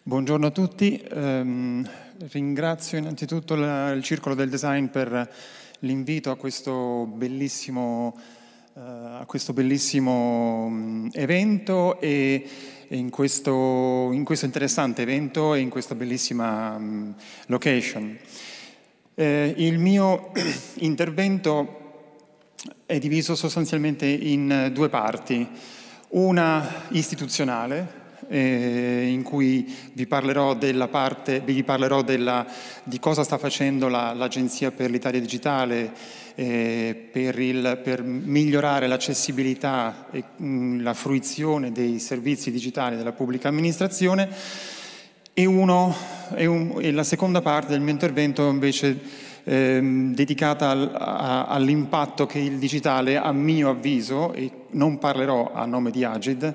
Buongiorno a tutti, ringrazio innanzitutto il Circolo del Design per l'invito a questo bellissimo evento e in questo interessante evento e in questa bellissima location. Il mio intervento è diviso sostanzialmente in due parti, una istituzionale, in cui vi parlerò di cosa sta facendo l'Agenzia per l'Italia Digitale per migliorare l'accessibilità e la fruizione dei servizi digitali della pubblica amministrazione, e la seconda parte del mio intervento invece dedicata all'impatto che il digitale, a mio avviso, e non parlerò a nome di Agid,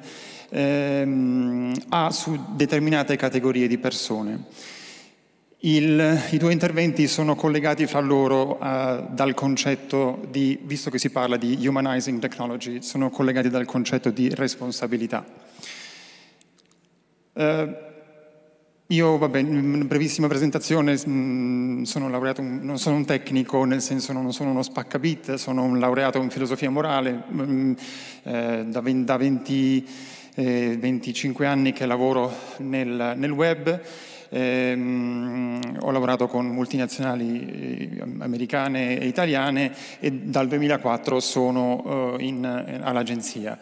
ha su determinate categorie di persone. I due interventi sono collegati fra loro dal concetto di, visto che si parla di humanizing technology, sono collegati dal concetto di responsabilità. Io, in brevissima presentazione, sono laureato, non sono un tecnico, nel senso non sono uno spaccabit, sono un laureato in filosofia morale, da 25 anni che lavoro nel web. Ho lavorato con multinazionali americane e italiane e dal 2004 sono all'agenzia.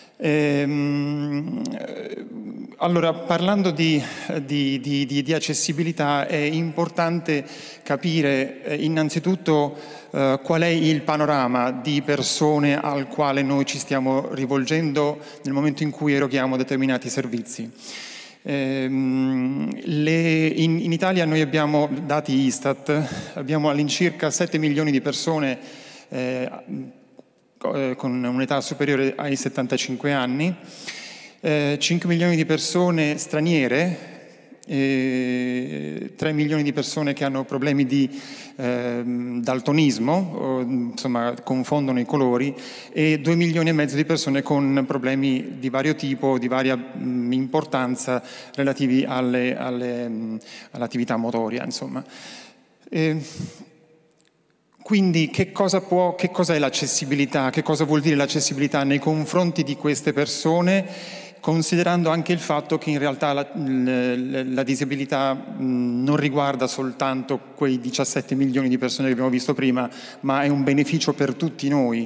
Allora, parlando di accessibilità, è importante capire innanzitutto qual è il panorama di persone al quale noi ci stiamo rivolgendo nel momento in cui eroghiamo determinati servizi. In Italia noi abbiamo dati Istat, abbiamo all'incirca 7 milioni di persone con un'età superiore ai 75 anni, 5 milioni di persone straniere, 3 milioni di persone che hanno problemi di daltonismo, insomma confondono i colori, e 2 milioni e mezzo di persone con problemi di vario tipo, di varia importanza relativi all'attività motoria, insomma. Quindi che cos'è l'accessibilità? Che cosa vuol dire l'accessibilità nei confronti di queste persone, considerando anche il fatto che in realtà la disabilità non riguarda soltanto quei 17 milioni di persone che abbiamo visto prima, ma è un beneficio per tutti noi,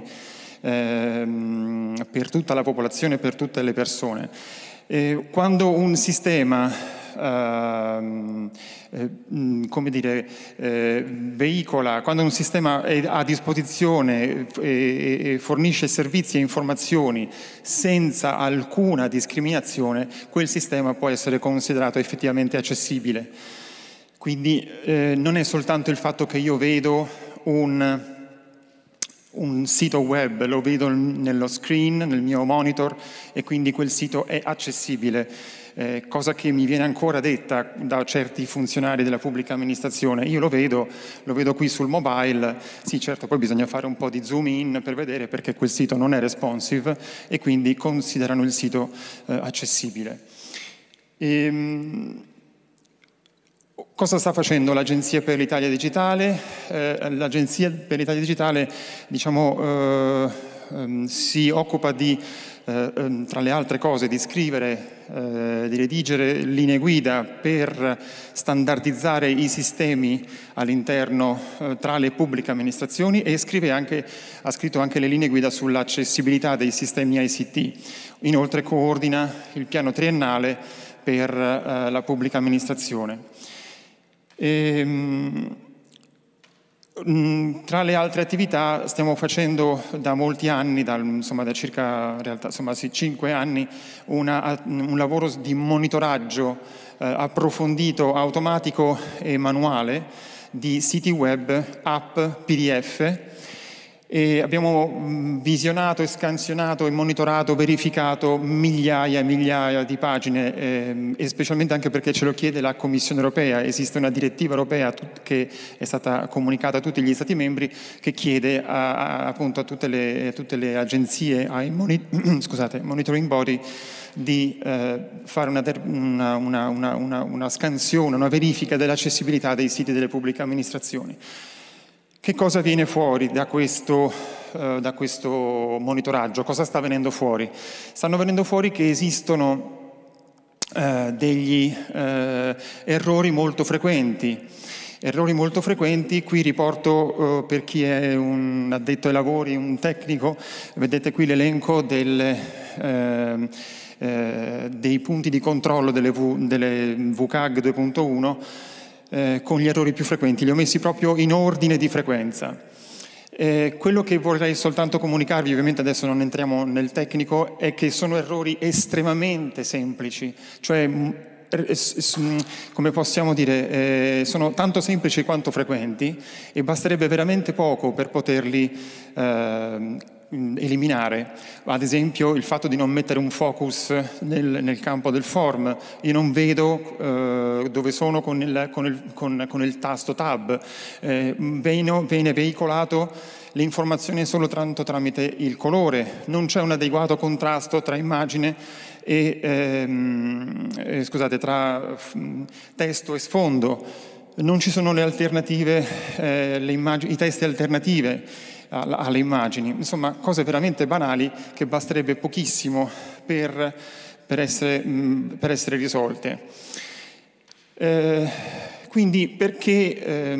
per tutta la popolazione, per tutte le persone. Quando un sistema veicola, quando un sistema è a disposizione e fornisce servizi e informazioni senza alcuna discriminazione, quel sistema può essere considerato effettivamente accessibile. Quindi non è soltanto il fatto che io vedo un sito web, lo vedo nello screen, nel mio monitor, e quindi quel sito è accessibile. Cosa che mi viene ancora detta da certi funzionari della pubblica amministrazione. Io lo vedo qui sul mobile, sì certo, poi bisogna fare un po' di zoom in per vedere perché quel sito non è responsive e quindi considerano il sito accessibile. Cosa sta facendo l'Agenzia per l'Italia Digitale? L'Agenzia per l'Italia Digitale, si occupa di, tra le altre cose, di scrivere, di redigere linee guida per standardizzare i sistemi all'interno tra le pubbliche amministrazioni, e ha scritto anche le linee guida sull'accessibilità dei sistemi ICT. Inoltre coordina il piano triennale per la pubblica amministrazione. Tra le altre attività stiamo facendo da molti anni, da circa 5 anni, un lavoro di monitoraggio approfondito, automatico e manuale di siti web, app, PDF, e abbiamo visionato e scansionato e monitorato, verificato migliaia e migliaia di pagine, e specialmente anche perché ce lo chiede la Commissione europea. Esiste una direttiva europea che è stata comunicata a tutti gli Stati membri, che chiede appunto a tutte le agenzie, ai monitoring body, di fare una scansione, una verifica dell'accessibilità dei siti delle pubbliche amministrazioni. Che cosa viene fuori da questo monitoraggio? Cosa sta venendo fuori? Stanno venendo fuori che esistono degli errori molto frequenti. Qui riporto per chi è un addetto ai lavori, un tecnico, vedete qui l'elenco dei punti di controllo delle WCAG 2.1 con gli errori più frequenti. Li ho messi proprio in ordine di frequenza. Quello che vorrei soltanto comunicarvi, ovviamente adesso non entriamo nel tecnico, è che sono errori estremamente semplici, cioè come possiamo dire, sono tanto semplici quanto frequenti e basterebbe veramente poco per poterli eliminare. Ad esempio il fatto di non mettere un focus nel campo del form. Io non vedo dove sono con il tasto tab. Viene veicolato l'informazione solo tramite il colore. Non c'è un adeguato contrasto tra immagine e tra testo e sfondo. Non ci sono le alternative, i testi alternative alle immagini. Insomma, cose veramente banali che basterebbe pochissimo per essere risolte. Quindi perché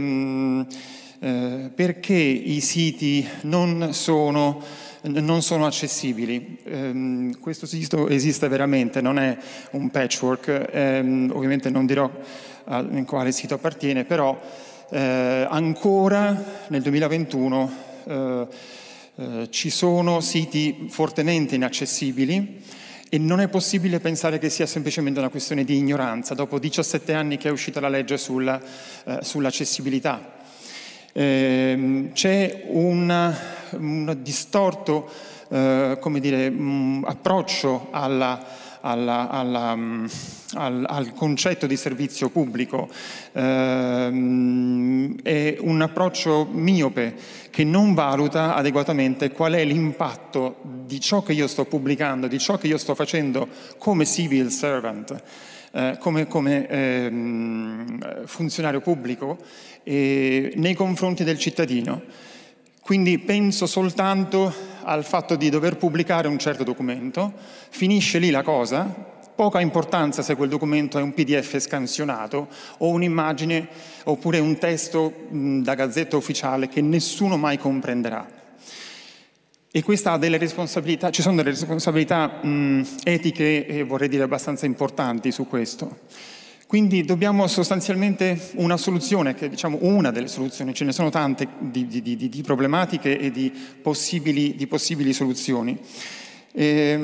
i siti non sono accessibili? Questo sito esiste veramente, non è un patchwork, ovviamente non dirò in quale sito appartiene, però ancora nel 2021 ci sono siti fortemente inaccessibili e non è possibile pensare che sia semplicemente una questione di ignoranza, dopo 17 anni che è uscita la legge sull'accessibilità. C'è un distorto approccio al concetto di servizio pubblico, è un approccio miope che non valuta adeguatamente qual è l'impatto di ciò che io sto pubblicando, di ciò che io sto facendo come civil servant, come funzionario pubblico nei confronti del cittadino. Quindi penso soltanto al fatto di dover pubblicare un certo documento, finisce lì la cosa, poca importanza se quel documento è un PDF scansionato o un'immagine oppure un testo da gazzetta ufficiale che nessuno mai comprenderà. E questa ha delle responsabilità, ci sono delle responsabilità etiche e vorrei dire abbastanza importanti su questo. Quindi dobbiamo sostanzialmente una soluzione, che diciamo una delle soluzioni, ce ne sono tante di problematiche e di possibili soluzioni, è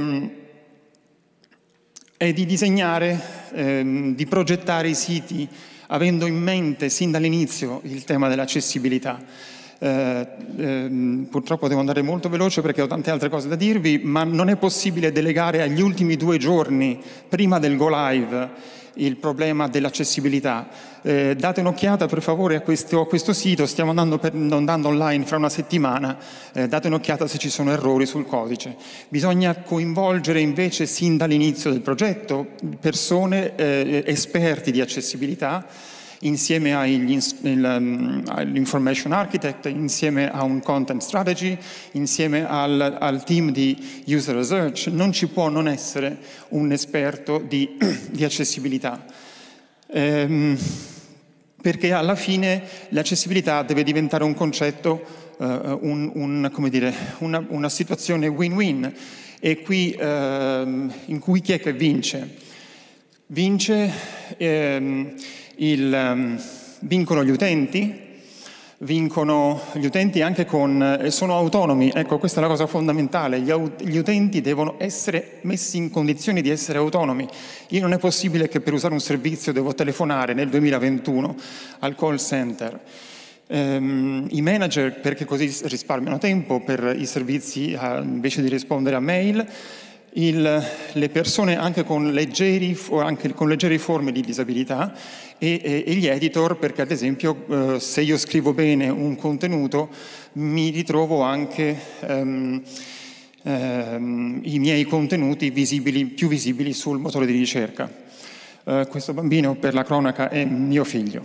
di disegnare, di progettare i siti avendo in mente sin dall'inizio il tema dell'accessibilità. Purtroppo devo andare molto veloce perché ho tante altre cose da dirvi, ma non è possibile delegare agli ultimi 2 giorni prima del go live il problema dell'accessibilità. Date un'occhiata per favore a questo sito, stiamo andando online fra una settimana, date un'occhiata se ci sono errori sul codice. Bisogna coinvolgere invece sin dall'inizio del progetto persone esperti di accessibilità, insieme all'information architect, insieme a un content strategy, insieme al team di user research. Non ci può non essere un esperto di accessibilità, perché alla fine l'accessibilità deve diventare un concetto, una situazione win-win, e qui in cui chi è che vince? Vincono gli utenti anche sono autonomi. Ecco, questa è la cosa fondamentale. Gli utenti devono essere messi in condizioni di essere autonomi. Non è possibile che per usare un servizio devo telefonare nel 2021 al call center. I manager, perché così risparmiano tempo per i servizi invece di rispondere a mail. Le persone anche con leggeri forme di disabilità e gli editor, perché ad esempio se io scrivo bene un contenuto mi ritrovo anche i miei contenuti più visibili sul motore di ricerca. Questo bambino, per la cronaca, è mio figlio.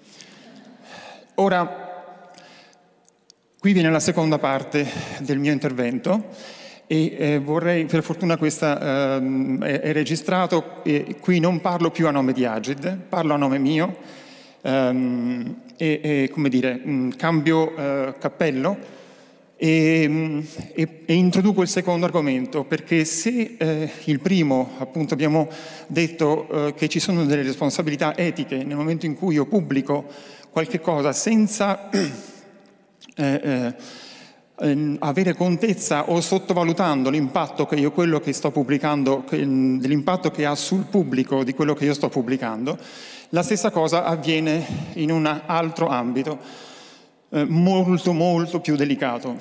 Ora, qui viene la seconda parte del mio intervento e vorrei, per fortuna questa è registrato, e qui non parlo più a nome di Agid, parlo a nome mio e come dire, cambio cappello e introduco il secondo argomento, perché se il primo, appunto, abbiamo detto che ci sono delle responsabilità etiche nel momento in cui io pubblico qualche cosa senza avere contezza o sottovalutando l'impatto che quello che sto pubblicando, dell'impatto che ha sul pubblico di quello che io sto pubblicando, la stessa cosa avviene in un altro ambito molto più delicato.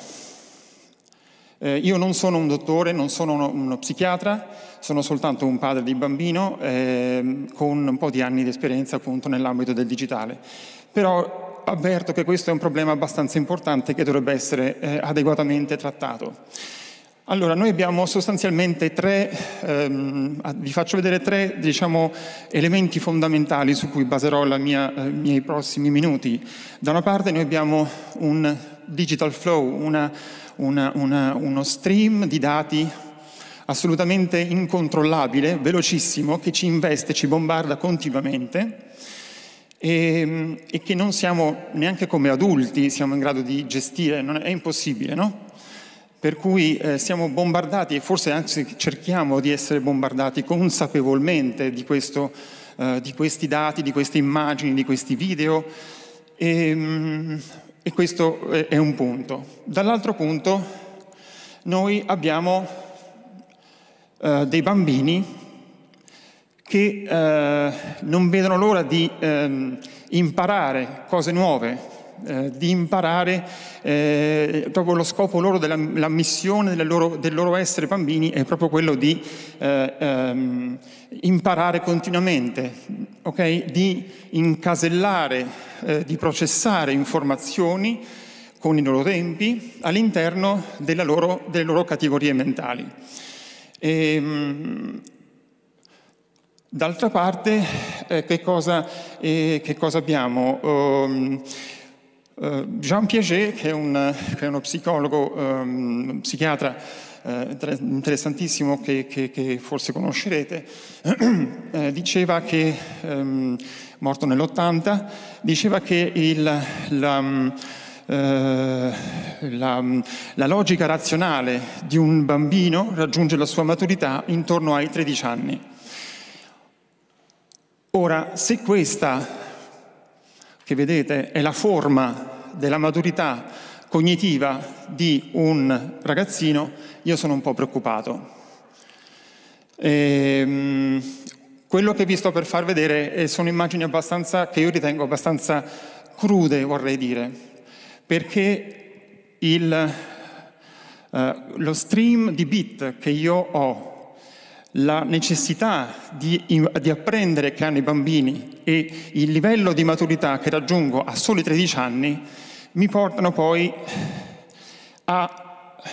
Io non sono un dottore, non sono uno psichiatra, sono soltanto un padre di bambino con un po' di anni di esperienza appunto nell'ambito del digitale. Però avverto che questo è un problema abbastanza importante che dovrebbe essere adeguatamente trattato. Allora, noi abbiamo sostanzialmente vi faccio vedere tre, diciamo, elementi fondamentali su cui baserò i miei prossimi minuti. Da una parte noi abbiamo un digital flow, uno stream di dati assolutamente incontrollabile, velocissimo, che ci investe, ci bombarda continuamente e che non siamo neanche come adulti siamo in grado di gestire, è impossibile, no? Per cui siamo bombardati e forse anzi cerchiamo di essere bombardati consapevolmente di questi dati, di queste immagini, di questi video e questo è un punto. Dall'altro punto noi abbiamo dei bambini che non vedono l'ora di imparare cose nuove, di imparare proprio lo scopo loro, la missione del loro essere bambini è proprio quello di imparare continuamente, okay? Di incasellare, di processare informazioni con i loro tempi all'interno delle loro categorie mentali. D'altra parte, che cosa abbiamo? Jean Piaget, che è uno psicologo, psichiatra interessantissimo che forse conoscerete, diceva che, morto nell'80, diceva che la logica razionale di un bambino raggiunge la sua maturità intorno ai 13 anni. Ora, se questa che vedete è la forma della maturità cognitiva di un ragazzino, io sono un po' preoccupato. Quello che vi sto per far vedere sono immagini che io ritengo abbastanza crude, vorrei dire, perché lo stream di bit che io ho, la necessità di apprendere che hanno i bambini e il livello di maturità che raggiungo a soli 13 anni mi portano poi a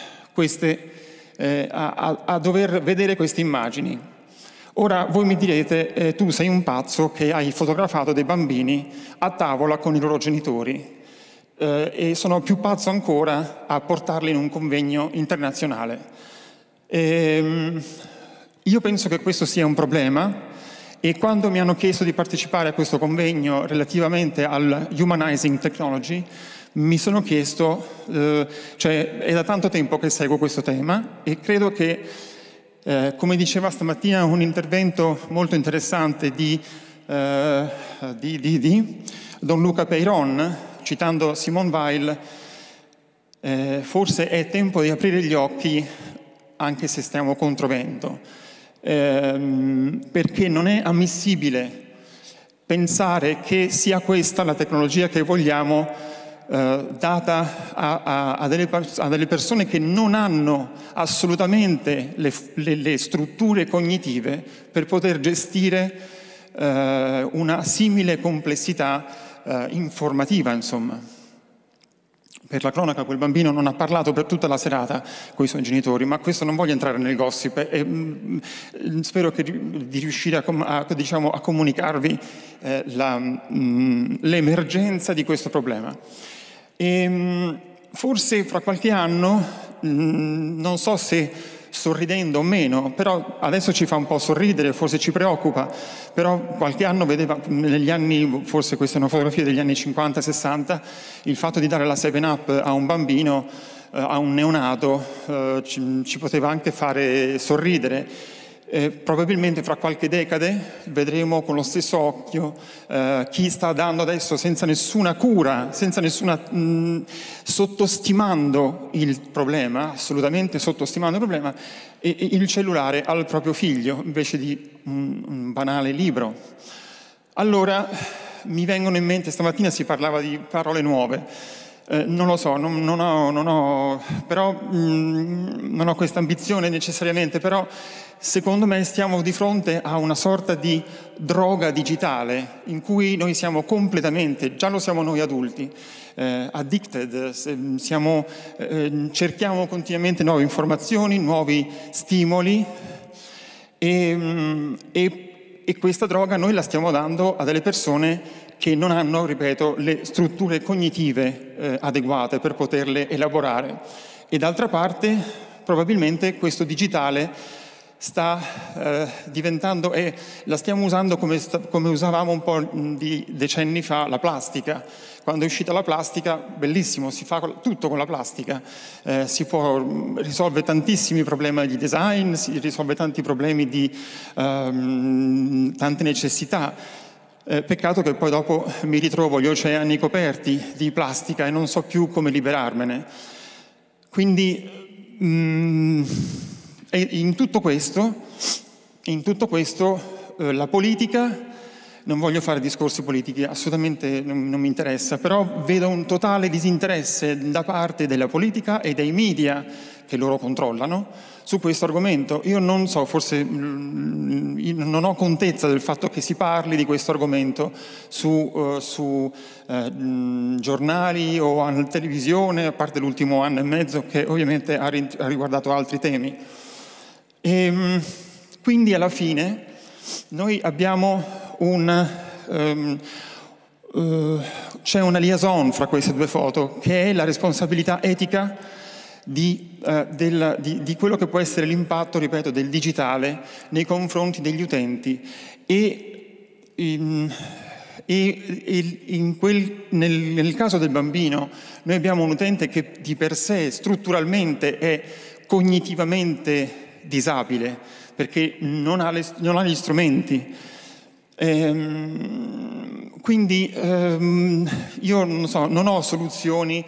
dover vedere queste immagini. Ora voi mi direte, tu sei un pazzo che hai fotografato dei bambini a tavola con i loro genitori e sono più pazzo ancora a portarli in un convegno internazionale. Io penso che questo sia un problema e quando mi hanno chiesto di partecipare a questo convegno relativamente al Humanizing Technology mi sono chiesto, cioè è da tanto tempo che seguo questo tema e credo che, come diceva stamattina un intervento molto interessante di Don Luca Peyron, citando Simone Weil, forse è tempo di aprire gli occhi anche se stiamo controvento. Perché non è ammissibile pensare che sia questa la tecnologia che vogliamo data a delle persone che non hanno assolutamente le strutture cognitive per poter gestire una simile complessità informativa, insomma. Per la cronaca quel bambino non ha parlato per tutta la serata con i suoi genitori, ma questo non voglio entrare nel gossip e spero di riuscire a comunicarvi l'emergenza di questo problema. Forse fra qualche anno, non so se sorridendo o meno, però adesso ci fa un po' sorridere, forse ci preoccupa, però qualche anno vedeva, negli anni, forse questa è una fotografia degli anni 50-60, il fatto di dare la 7-Up a un bambino, a un neonato, ci poteva anche fare sorridere. Probabilmente fra qualche decade vedremo con lo stesso occhio chi sta dando adesso senza nessuna cura, senza nessuna sottostimando il problema, assolutamente sottostimando il problema, il cellulare al proprio figlio invece di un banale libro. Allora mi vengono in mente, stamattina si parlava di parole nuove. Non lo so, non ho questa ambizione necessariamente, però secondo me stiamo di fronte a una sorta di droga digitale in cui noi siamo completamente, già lo siamo noi adulti, addicted, cerchiamo continuamente nuove informazioni, nuovi stimoli e questa droga noi la stiamo dando a delle persone che non hanno, ripeto, le strutture cognitive adeguate per poterle elaborare. E d'altra parte, probabilmente, questo digitale sta diventando, e la stiamo usando come usavamo un po' di decenni fa la plastica. Quando è uscita la plastica, bellissimo, si fa tutto con la plastica, risolve tantissimi problemi di design, si risolve tanti problemi di tante necessità. Peccato che poi dopo mi ritrovo gli oceani coperti di plastica e non so più come liberarmene. Quindi in tutto questo la politica, non voglio fare discorsi politici, assolutamente non mi interessa, però vedo un totale disinteresse da parte della politica e dei media che loro controllano su questo argomento. Io non so, forse non ho contezza del fatto che si parli di questo argomento su giornali o alla televisione, a parte l'ultimo anno e mezzo che ovviamente ha riguardato altri temi. E quindi alla fine noi abbiamo c'è una liaison fra queste due foto, che è la responsabilità etica di quello che può essere l'impatto, ripeto, del digitale nei confronti degli utenti nel caso del bambino noi abbiamo un utente che di per sé strutturalmente è cognitivamente disabile perché non ha gli strumenti. Quindi io non ho soluzioni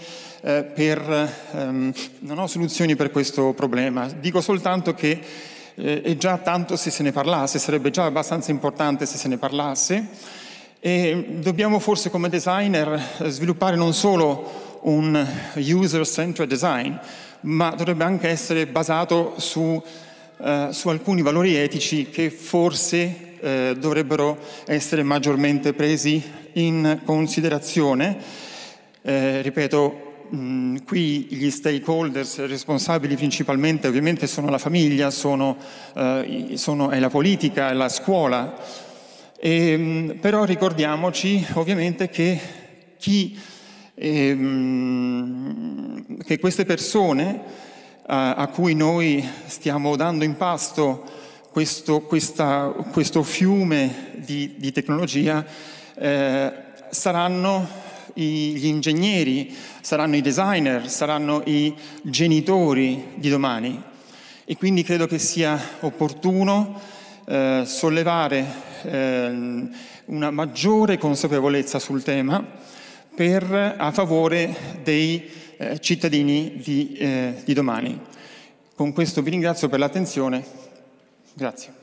per questo problema. Dico soltanto che è già tanto se se ne parlasse, sarebbe già abbastanza importante se se ne parlasse, e dobbiamo forse come designer sviluppare non solo un user-centered design, ma dovrebbe anche essere basato su alcuni valori etici che forse dovrebbero essere maggiormente presi in considerazione. Ripeto, qui gli stakeholders responsabili principalmente ovviamente sono la famiglia, è la politica, è la scuola, però ricordiamoci ovviamente che queste persone a cui noi stiamo dando in pasto questo fiume di tecnologia saranno gli ingegneri, saranno i designer, saranno i genitori di domani. E quindi credo che sia opportuno sollevare una maggiore consapevolezza sul tema a favore dei cittadini di domani. Con questo vi ringrazio per l'attenzione. Grazie.